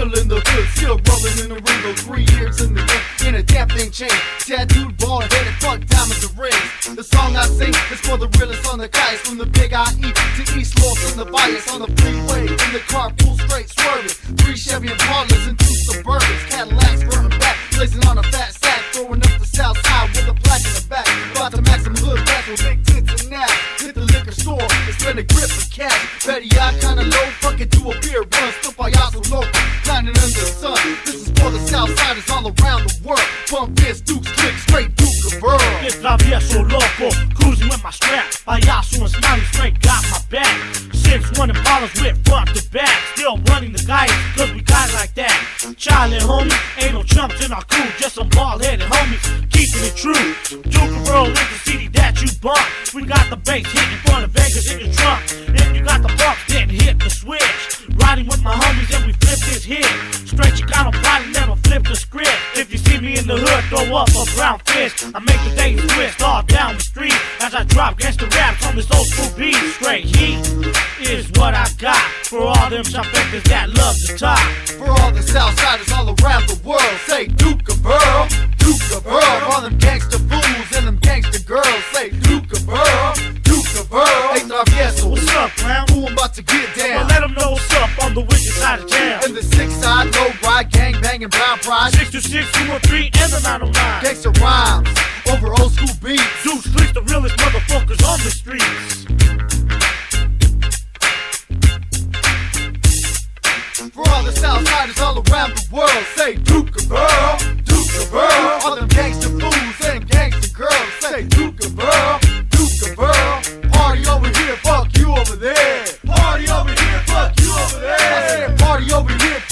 Still in the hood, still rolling in the window. 3 years in the game, in a damn thing changed. Tattooed, bald headed, fuck diamonds and rings. The song I sing is for the realest on the guys. From the Big IE to East Los and the Bias. On the freeway, in the car, full straight swerving. 3 Chevy Impalas and 2 Suburbans. Cadillacs running back, blazing on a fat sack. Throwing up the south side with a plaque in the back. About to max some hood back with big tits and naps. Hit the liquor store, and spend a grip for cash. Betty, I kinda low, fuck it, do a beer run. Still Payaso local, climbing under the sun. This is for the south siders all around the world. Bump this, Dukes, click, straight Duke of Earl. It's Payaso loco, cruising with my strap. Payaso and Smiley straight got my back. 6-1 Impalas with front to back. Still running the guys, cause we got like that. Charlie, homie, ain't no chumps in our crew. Just some bald-headed homies, keeping it true. Duke of Earl is the city that you bump. We got the bass hitting for the Vegas in your trunk. If you got the bumps, then hit the switch. Riding with my homies and we flip this hit. Straight Chicano body, never flip the script. If you see me in the hood, throw up a brown fist. I make the days twist all down the street as I drop gangsta raps on this old school beat. Straight heat is what I got for all them shoplifters that love to talk. For all the Southsiders all around the world, say Duke of Earl, Duke of Earl. All them gangsta fools and them gangsta girls, say Duke of Earl, Duke of Earl. Hey, Payaso, What's up, clown? who I'm about to get Well, down? let them know what's up on the wicked side of town. And the 6 side, low ride, gang banging, brown pride. 626, 213, and the 909. Gangsta rhymes over old school beats. Dukes, Clicks, the realest motherfuckers on the streets. For all the Southsiders all around the world, say Duke of Earl, Duke of Earl. All them gangsta fools and gangsta girls, say Duke of Earl, Duke of Earl. Party over here, fuck you over there. Party over here, fuck you over there. I said party over here,